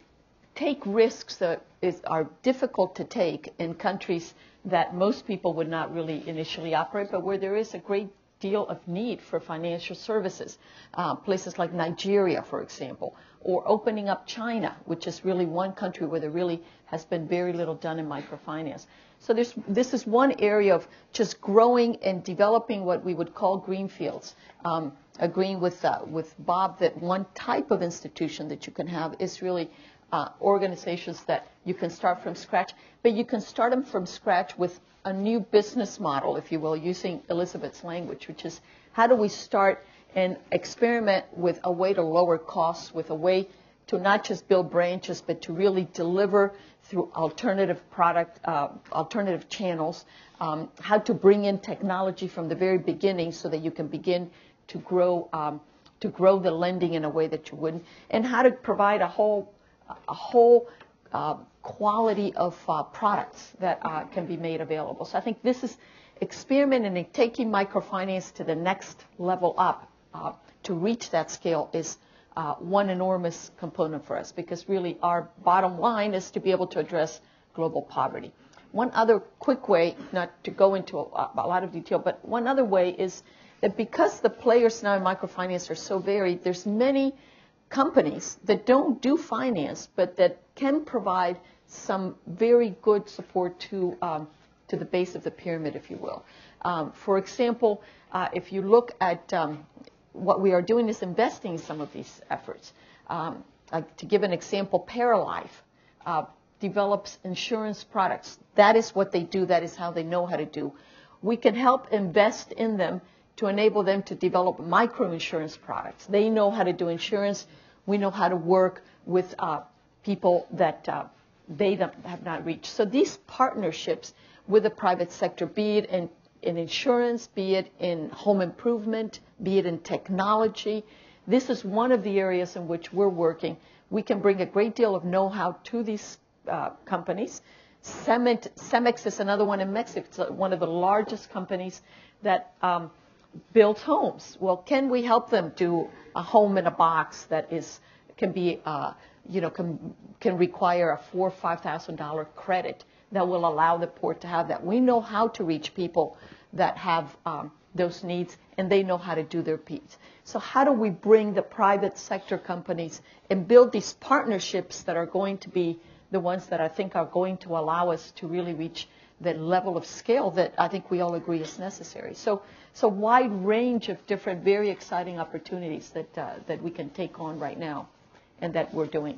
take risks that is, are difficult to take in countries that most people would not really initially operate, but where there is a great deal of need for financial services. Uh, places like Nigeria, for example, or opening up China, which is really one country where there really has been very little done in microfinance. So there's, this is one area of just growing and developing what we would call greenfields. Um, agreeing with, uh, with Bob that one type of institution that you can have is really uh, organizations that you can start from scratch, but you can start them from scratch with a new business model, if you will, using Elizabeth's language, which is how do we start and experiment with a way to lower costs, with a way to not just build branches, but to really deliver through alternative product, uh, alternative channels, um, how to bring in technology from the very beginning so that you can begin to grow, um, to grow the lending in a way that you wouldn't, and how to provide a whole, a whole uh, quality of uh, products that uh, can be made available. So I think this is experimenting and taking microfinance to the next level up uh, to reach that scale is uh, one enormous component for us, because really our bottom line is to be able to address global poverty. One other quick way, not to go into a, a lot of detail, but one other way is that because the players now in microfinance are so varied, there's many companies that don't do finance, but that can provide some very good support to um, to the base of the pyramid, if you will. Um, for example, uh, if you look at um, what we are doing is investing in some of these efforts. Um, like to give an example, Paralife uh, develops insurance products. That is what they do. That is how they know how to do. We can help invest in them to enable them to develop micro-insurance products. They know how to do insurance. We know how to work with uh, people that uh, they have not reached. So these partnerships with the private sector, be it in, in insurance, be it in home improvement, be it in technology, this is one of the areas in which we're working. We can bring a great deal of know-how to these uh, companies. Cemex, Cemex is another one in Mexico. It's one of the largest companies that um, builds homes. Well, can we help them do a home in a box that is can be, uh, you know, can, can require a four or five thousand dollar credit that will allow the port to have that? We know how to reach people that have um, those needs, and they know how to do their piece. So how do we bring the private sector companies and build these partnerships that are going to be the ones that I think are going to allow us to really reach the level of scale that I think we all agree is necessary. So it's a wide range of different, very exciting opportunities that uh, that we can take on right now and that we're doing.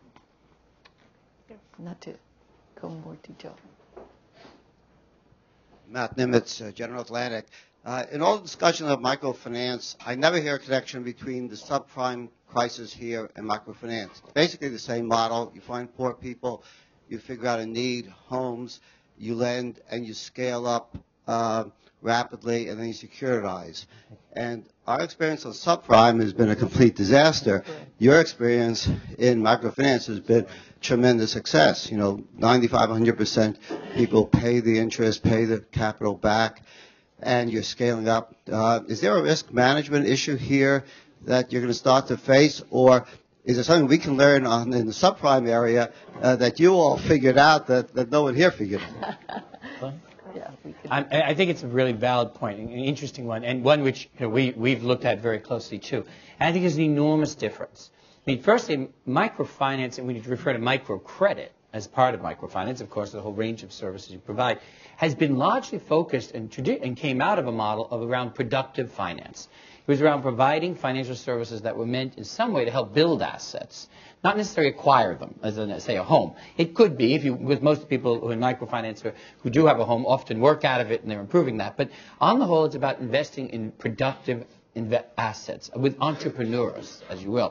Not to go in more detail. Matt Nimitz, uh, General Atlantic. Uh, in all the discussion of microfinance, I never hear a connection between the subprime crisis here and microfinance. Basically the same model. You find poor people, you figure out a need, homes, you lend, and you scale up uh, rapidly, and then you securitize. And our experience on subprime has been a complete disaster. Your experience in microfinance has been tremendous success. You know, ninety-five, one hundred percent people pay the interest, pay the capital back, and you're scaling up. Uh, is there a risk management issue here that you're going to start to face, or is there something we can learn on in the subprime area uh, that you all figured out that, that no one here figured out? Yeah, we could. I, I think it's a really valid point, an interesting one, and one which you know, we, we've looked at very closely too. And I think there's an enormous difference. I mean, firstly, microfinance, and we need to refer to microcredit as part of microfinance, of course, the whole range of services you provide, has been largely focused and, and came out of a model of around productive finance. It was around providing financial services that were meant in some way to help build assets, not necessarily acquire them, as in, say, a home. It could be, if you, with most people who in microfinance are, who do have a home often work out of it and they're improving that. But on the whole, it's about investing in productive inve- assets with entrepreneurs, as you will.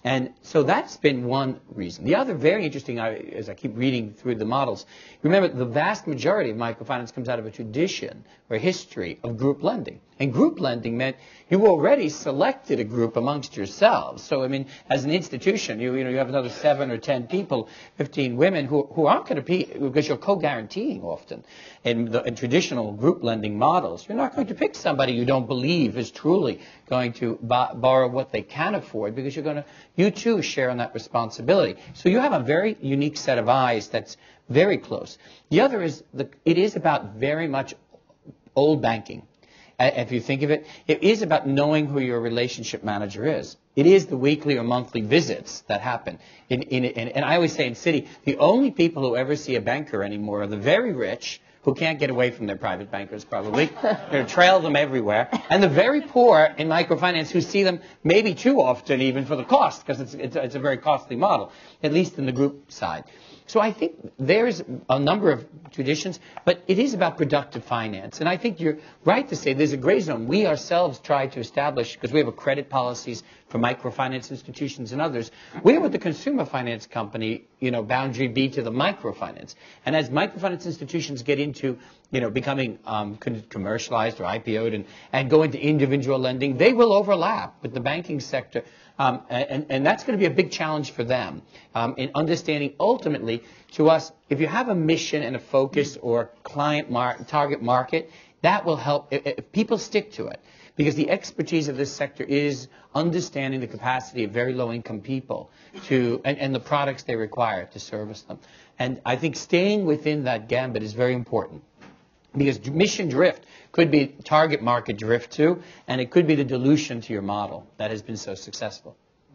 And so that's been one reason. The other very interesting, as I keep reading through the models, remember the vast majority of microfinance comes out of a tradition or history of group lending. And group lending meant you already selected a group amongst yourselves. So, I mean, as an institution, you, you know, you have another seven or ten people, fifteen women who, who aren't going to be, because you're co-guaranteeing often in, the, in traditional group lending models. You're not going to pick somebody you don't believe is truly going to b- borrow what they can afford, because you're going to, you too share in that responsibility. So you have a very unique set of eyes that's very close. The other is, the, it is about very much old banking. If you think of it, it is about knowing who your relationship manager is. It is the weekly or monthly visits that happen. In, in, in, and I always say in Citi, the only people who ever see a banker anymore are the very rich, who can't get away from their private bankers probably. They're going to trail them everywhere. And the very poor in microfinance who see them maybe too often even for the cost, because it's, it's, it's a very costly model, at least in the group side. So I think there's a number of traditions, but it is about productive finance. And I think you're right to say there's a gray zone. We ourselves try to establish, because we have a credit policies for microfinance institutions and others, where would the consumer finance company, you know, boundary be to the microfinance? And as microfinance institutions get into, you know, becoming um, commercialized or I P O'd and, and go into individual lending, they will overlap with the banking sector. Um, and, and that's going to be a big challenge for them um, in understanding ultimately to us, if you have a mission and a focus or client mar- target market, that will help if, if people stick to it. Because the expertise of this sector is understanding the capacity of very low-income people to and, and the products they require to service them. And I think staying within that gambit is very important. Because mission drift could be target market drift too, and it could be the dilution to your model that has been so successful.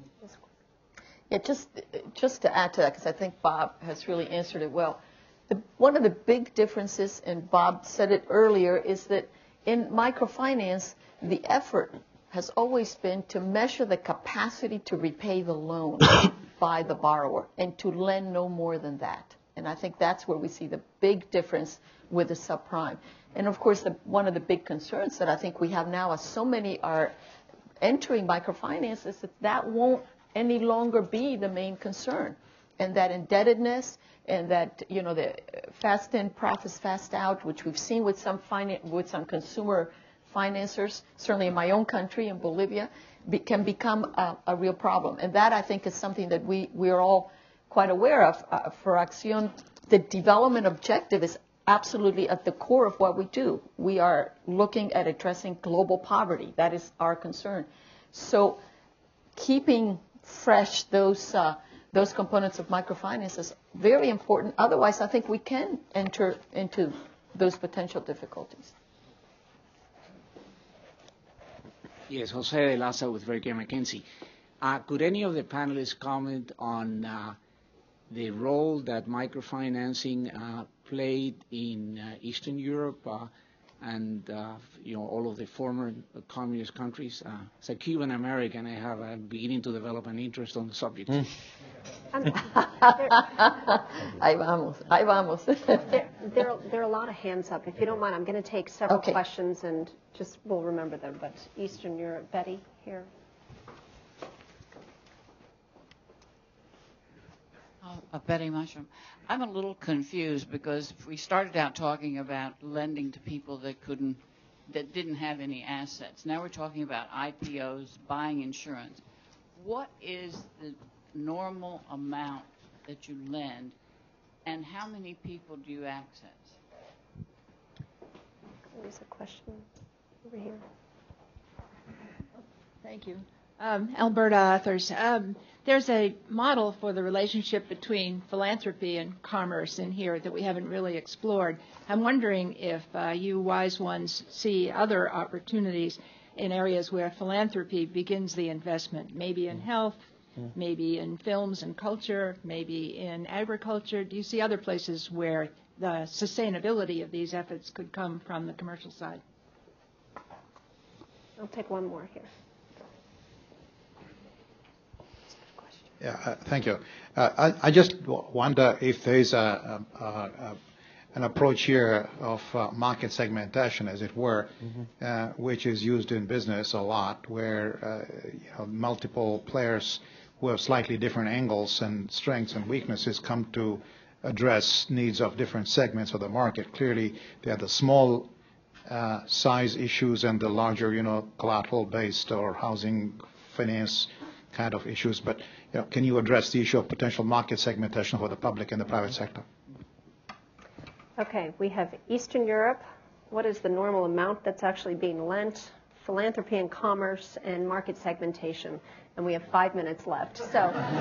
Yeah, just just to add to that, because I think Bob has really answered it well. The, one of the big differences, and Bob said it earlier, is that in microfinance, the effort has always been to measure the capacity to repay the loan by the borrower and to lend no more than that. And I think that's where we see the big difference with the subprime. And of course, the, one of the big concerns that I think we have now, as so many are entering microfinance, is that that won't any longer be the main concern. And that indebtedness and that, you know, the fast in, profits fast out, which we've seen with some finan- with some consumer financiers, certainly in my own country, in Bolivia, be, can become a, a real problem. And that, I think, is something that we, we are all quite aware of. Uh, for ACCION, the development objective is absolutely at the core of what we do. We are looking at addressing global poverty. That is our concern. So keeping fresh those uh, those components of microfinance is very important. Otherwise, I think we can enter into those potential difficulties. Yes, Jose de Laza with Very McKinsey. Uh, could any of the panelists comment on uh, the role that microfinancing uh, played in uh, Eastern Europe uh, and uh, you know, all of the former communist countries? Uh, as a Cuban American, I have uh, beginning to develop an interest on the subject. Mm. Ahí vamos, ahí vamos. there, there, there are a lot of hands up. If you don't mind, I'm going to take several okay. questions and just we'll remember them. But Eastern Europe, Betty here. Uh, Betty Mushroom. I'm a little confused because we started out talking about lending to people that couldn't, that didn't have any assets. Now we're talking about I P Os, buying insurance. What is the normal amount that you lend, and how many people do you access? There's a question over here. Thank you. Um, Alberta Authors. Um, there's a model for the relationship between philanthropy and commerce in here that we haven't really explored. I'm wondering if uh, you wise ones see other opportunities in areas where philanthropy begins the investment, maybe in health, maybe in films and culture, maybe in agriculture. Do you see other places where the sustainability of these efforts could come from the commercial side? I'll take one more here. Yeah, uh, thank you. Uh, I, I just w- wonder if there is a, a, a, a, an approach here of uh, market segmentation, as it were, mm-hmm. uh, which is used in business a lot, where uh, you know, multiple players who have slightly different angles and strengths and weaknesses come to address needs of different segments of the market. Clearly, they have the small uh, size issues and the larger, you know, collateral-based or housing finance kind of issues. But you know, can you address the issue of potential market segmentation for the public and the private sector? Okay, we have Eastern Europe. What is the normal amount that's actually being lent? Philanthropy and commerce, and market segmentation. And we have five minutes left. So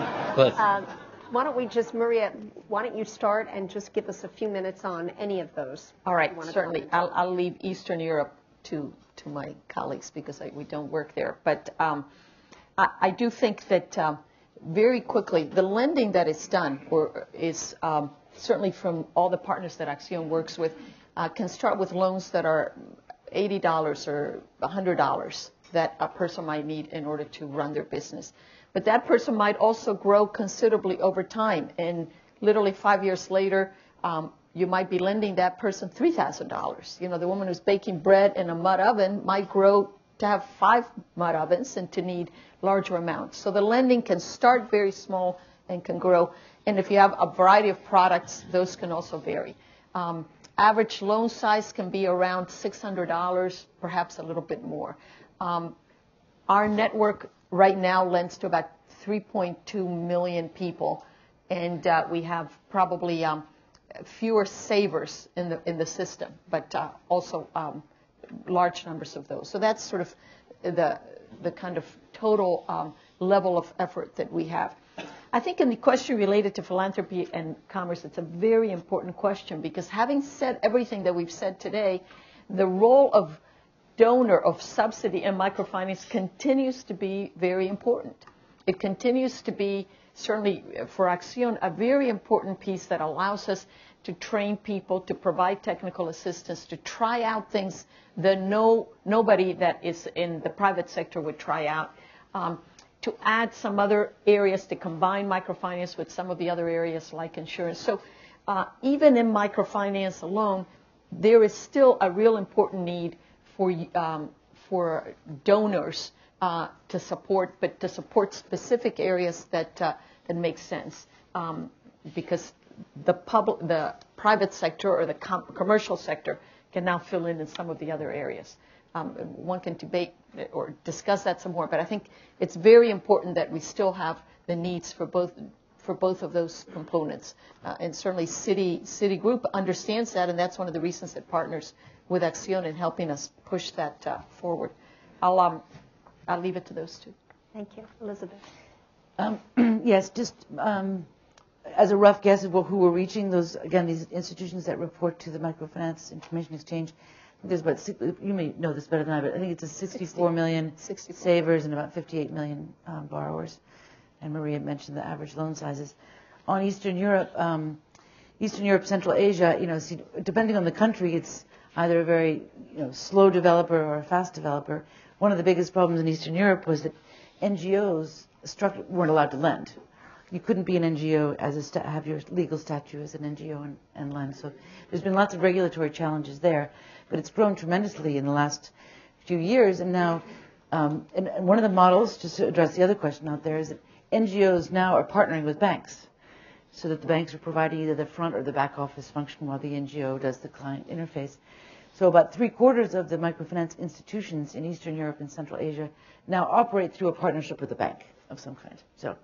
um, why don't we just, Maria, why don't you start and just give us a few minutes on any of those? All right, certainly. I'll, I'll leave Eastern Europe to, to my colleagues because I, we don't work there. But um, I, I do think that um, very quickly, the lending that is done or is um, certainly from all the partners that ACCION works with, uh, can start with loans that are eighty dollars or one hundred dollars that a person might need in order to run their business. But that person might also grow considerably over time. And literally five years later, um, you might be lending that person three thousand dollars. You know, the woman who's baking bread in a mud oven might grow to have five mud ovens and to need larger amounts. So the lending can start very small and can grow. And if you have a variety of products, those can also vary. Um, Average loan size can be around six hundred dollars, perhaps a little bit more. Um, our network right now lends to about three point two million people, and uh, we have probably um, fewer savers in the in the system, but uh, also um, large numbers of those. So that's sort of the the kind of total um, level of effort that we have. I think in the question related to philanthropy and commerce, it's a very important question because having said everything that we've said today, the role of donor, of subsidy in microfinance continues to be very important. It continues to be, certainly for ACCION, a very important piece that allows us to train people, to provide technical assistance, to try out things that no, nobody that is in the private sector would try out. Um, to add some other areas, to combine microfinance with some of the other areas like insurance. So uh, even in microfinance alone, there is still a real important need for, um, for donors uh, to support, but to support specific areas that, uh, that make sense. Um, because the, public, the private sector or the com- commercial sector can now fill in in some of the other areas. Um, one can debate or discuss that some more, but I think it's very important that we still have the needs for both for both of those components. Uh, and certainly Citi, Citigroup understands that, and that's one of the reasons it partners with ACCION in helping us push that uh, forward. I'll, um, I'll leave it to those two. Thank you. Elizabeth. Um, yes, just um, as a rough guess of who we're reaching, those, again, these institutions that report to the Microfinance Information Exchange, there's about, you may know this better than I, but I think it's a sixty-four million sixty-four savers and about fifty-eight million um, borrowers. And Maria mentioned the average loan sizes. On Eastern Europe, um, Eastern Europe, Central Asia, you know, see, depending on the country, it's either a very you know, slow developer or a fast developer. One of the biggest problems in Eastern Europe was that N G Os struct- weren't allowed to lend. You couldn't be an N G O as a sta- have your legal statute as an N G O and, and lend. So there's been lots of regulatory challenges there. But it's grown tremendously in the last few years. And now, um, and, and one of the models, just to address the other question out there, is that N G Os now are partnering with banks so that the banks are providing either the front or the back office function while the N G O does the client interface. So about three quarters of the microfinance institutions in Eastern Europe and Central Asia now operate through a partnership with a bank of some kind. So,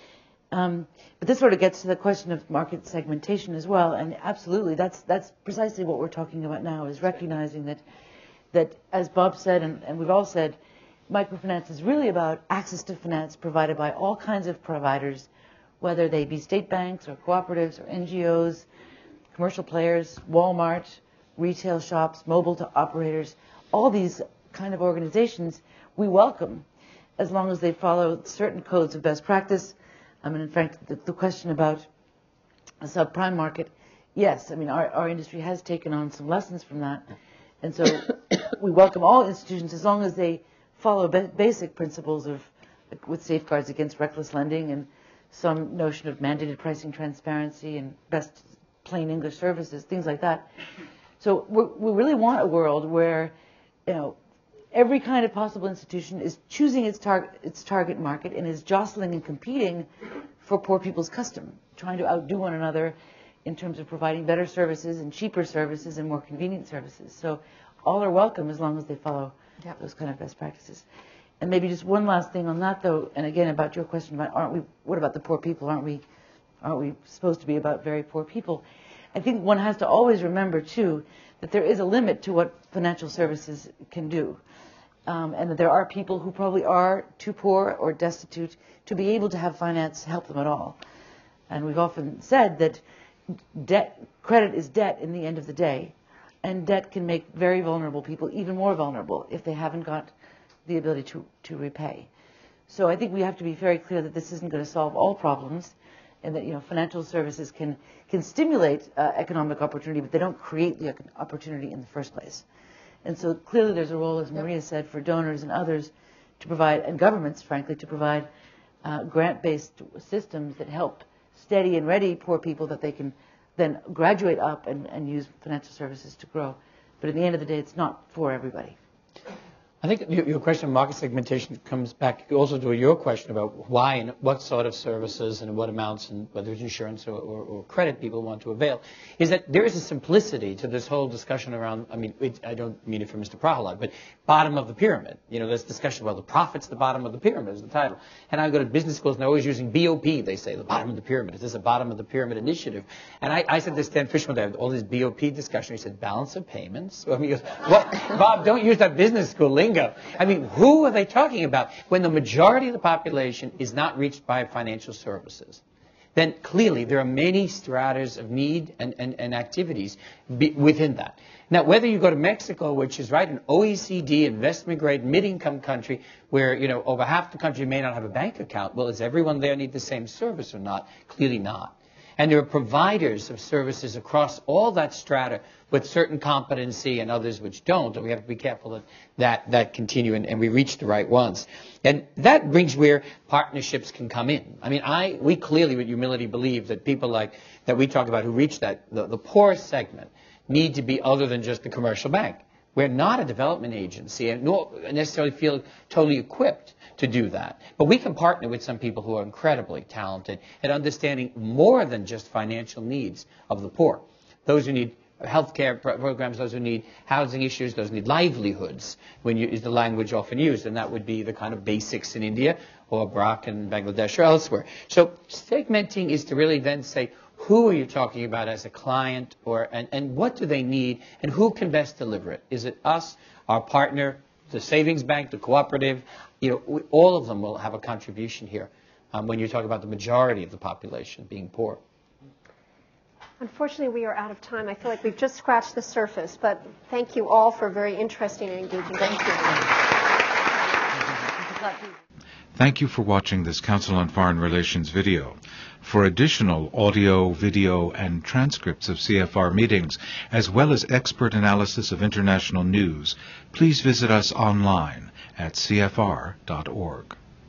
um, but this sort of gets to the question of market segmentation as well, and absolutely, that's that's precisely what we're talking about now, is recognizing that, that as Bob said, and, and we've all said, microfinance is really about access to finance provided by all kinds of providers, whether they be state banks or cooperatives or N G Os, commercial players, Walmart, retail shops, mobile to operators, all these kind of organizations we welcome as long as they follow certain codes of best practice. I mean, in fact, the, the question about a subprime market, yes, I mean, our, our industry has taken on some lessons from that. And so we welcome all institutions as long as they follow ba- basic principles of, with safeguards against reckless lending and some notion of mandated pricing transparency and best plain English services, things like that. So we're, we really want a world where, you know, every kind of possible institution is choosing its, tar- its target market and is jostling and competing for poor people's custom, trying to outdo one another in terms of providing better services and cheaper services and more convenient services. So all are welcome as long as they follow yep. those kind of best practices. And maybe just one last thing on that, though, and again about your question about aren't we, what about the poor people? Aren't we, aren't we supposed to be about very poor people? I think one has to always remember, too, that there is a limit to what financial services can do. Um, and that there are people who probably are too poor or destitute to be able to have finance help them at all. And we've often said that debt, credit is debt in the end of the day, and debt can make very vulnerable people even more vulnerable if they haven't got the ability to, to repay. So I think we have to be very clear that this isn't going to solve all problems, and that, you know, financial services can, can stimulate uh, economic opportunity, but they don't create the opportunity in the first place. And so clearly there's a role, as Maria said, for donors and others to provide, and governments, frankly, to provide uh, grant-based systems that help steady and ready poor people that they can then graduate up and, and use financial services to grow. But at the end of the day, it's not for everybody. I think your question of market segmentation comes back also to your question about why and what sort of services and what amounts and whether it's insurance or, or, or credit people want to avail, is that there is a simplicity to this whole discussion around, I mean, it, I don't mean it for Mister Prahalad, but bottom of the pyramid. You know, there's discussion, well, the profit's the bottom of the pyramid is the title. And I go to business schools and they're always using B O P, they say, the bottom of the pyramid. Is this a bottom of the pyramid initiative? And I, I said to Stan Fishman, they have all this B O P discussion. He said, balance of payments. So I mean, he goes, well, Bob, don't use that business school lingo. I mean, who are they talking about when the majority of the population is not reached by financial services? Then clearly there are many stratas of need and, and, and activities be within that. Now, whether you go to Mexico, which is right an O E C D investment-grade mid-income country where, you know, over half the country may not have a bank account, well, does everyone there need the same service or not? Clearly not. And there are providers of services across all that strata with certain competency and others which don't. And we have to be careful that that, that continue and, and we reach the right ones. And that brings where partnerships can come in. I mean, I we clearly with humility believe that people like that we talk about who reach that, the, the poorest segment, need to be other than just the commercial bank. We're not a development agency and nor necessarily feel totally equipped to do that. But we can partner with some people who are incredibly talented at understanding more than just financial needs of the poor. Those who need healthcare programs, those who need housing issues, those who need livelihoods, when you, is the language often used, and that would be the kind of basics in India or Brak in Bangladesh or elsewhere. So segmenting is to really then say, who are you talking about as a client, or and, and what do they need, and who can best deliver it? Is it us, our partner, the savings bank, the cooperative? You know, we, all of them will have a contribution here um, when you talk about the majority of the population being poor. Unfortunately, we are out of time. I feel like we've just scratched the surface, but thank you all for a very interesting and engaging. Thank you. Thank you for watching this Council on Foreign Relations video. For additional audio, video, and transcripts of C F R meetings, as well as expert analysis of international news, please visit us online at c f r dot org.